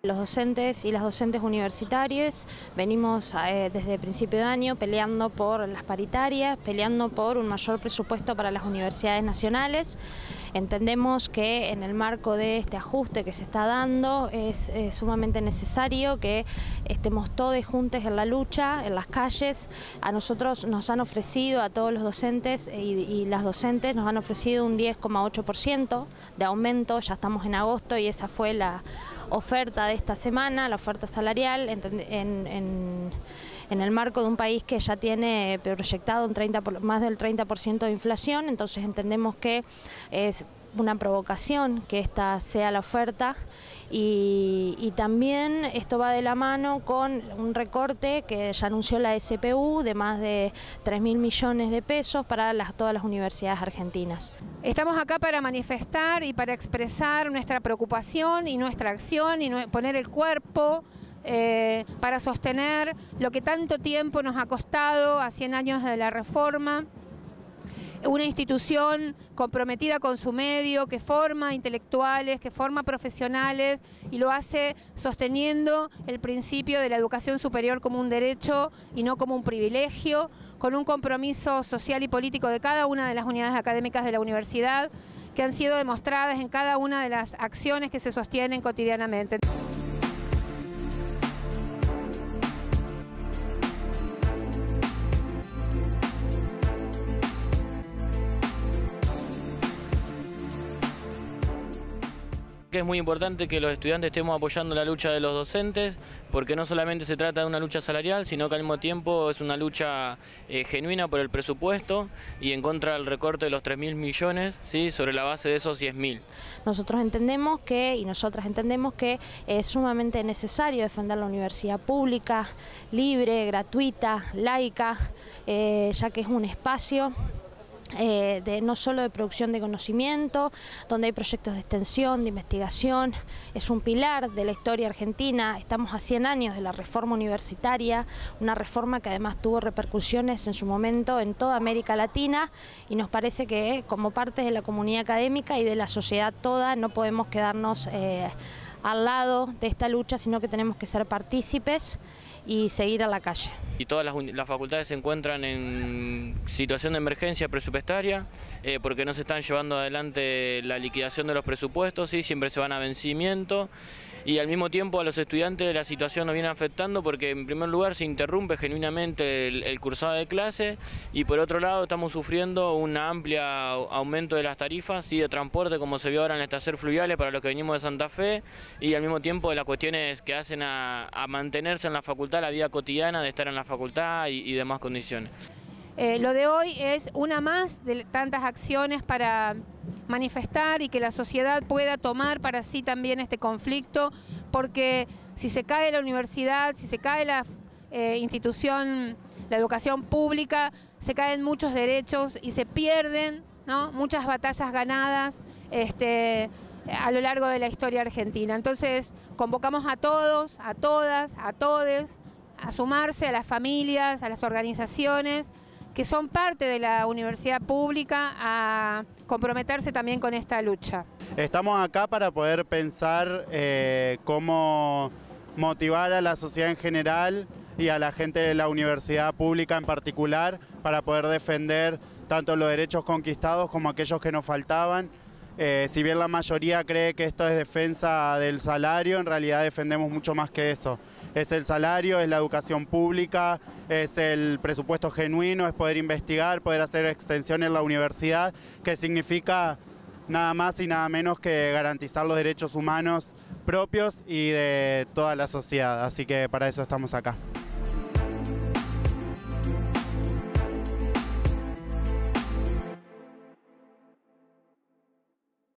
Los docentes y las docentes universitarios venimos desde el principio de año peleando por las paritarias, peleando por un mayor presupuesto para las universidades nacionales. Entendemos que en el marco de este ajuste que se está dando es sumamente necesario que estemos todos juntos en la lucha, en las calles. A nosotros nos han ofrecido, a todos los docentes y las docentes, nos han ofrecido un 10,8% de aumento, ya estamos en agosto y esa fue la oferta de esta semana, la oferta salarial en el marco de un país que ya tiene proyectado más del 30% de inflación. Entonces entendemos que es una provocación que esta sea la oferta y también esto va de la mano con un recorte que ya anunció la SPU de más de 3.000 millones de pesos para todas las universidades argentinas. Estamos acá para manifestar y para expresar nuestra preocupación y nuestra acción y poner el cuerpo para sostener lo que tanto tiempo nos ha costado a 100 años de la reforma. Una institución comprometida con su medio, que forma intelectuales, que forma profesionales y lo hace sosteniendo el principio de la educación superior como un derecho y no como un privilegio, con un compromiso social y político de cada una de las unidades académicas de la universidad que han sido demostradas en cada una de las acciones que se sostienen cotidianamente. Es muy importante que los estudiantes estemos apoyando la lucha de los docentes, porque no solamente se trata de una lucha salarial, sino que al mismo tiempo es una lucha genuina por el presupuesto y en contra del recorte de los 3.000 millones, ¿sí?, sobre la base de esos 10.000. Nosotros entendemos y nosotras entendemos que es sumamente necesario defender la universidad pública, libre, gratuita, laica, ya que es un espacio no solo de producción de conocimiento, donde hay proyectos de extensión, de investigación, es un pilar de la historia argentina. Estamos a 100 años de la reforma universitaria, una reforma que además tuvo repercusiones en su momento en toda América Latina y nos parece que como parte de la comunidad académica y de la sociedad toda no podemos quedarnos al lado de esta lucha, sino que tenemos que ser partícipes y seguir a la calle. Y todas las facultades se encuentran en situación de emergencia presupuestaria porque no se están llevando adelante la liquidación de los presupuestos, ¿sí? Siempre se van a vencimiento y al mismo tiempo a los estudiantes la situación nos viene afectando porque en primer lugar se interrumpe genuinamente el cursado de clase y por otro lado estamos sufriendo un amplio aumento de las tarifas, ¿sí?, de transporte, como se vio ahora en las estaciones fluviales para los que venimos de Santa Fe, y al mismo tiempo de las cuestiones que hacen a mantenerse en la facultad, la vida cotidiana de estar en la facultad y demás condiciones. Lo de hoy es una más de tantas acciones para manifestar y que la sociedad pueda tomar para sí también este conflicto, porque si se cae la universidad, si se cae la institución, la educación pública, se caen muchos derechos y se pierden, ¿no?, muchas batallas ganadas a lo largo de la historia argentina. Entonces convocamos a todos, a todas, a todes, a sumarse, a las familias, a las organizaciones que son parte de la universidad pública, a comprometerse también con esta lucha. Estamos acá para poder pensar cómo motivar a la sociedad en general y a la gente de la universidad pública en particular para poder defender tanto los derechos conquistados como aquellos que nos faltaban. Si bien la mayoría cree que esto es defensa del salario, en realidad defendemos mucho más que eso. Es el salario, es la educación pública, es el presupuesto genuino, es poder investigar, poder hacer extensión en la universidad, que significa nada más y nada menos que garantizar los derechos humanos propios y de toda la sociedad. Así que para eso estamos acá.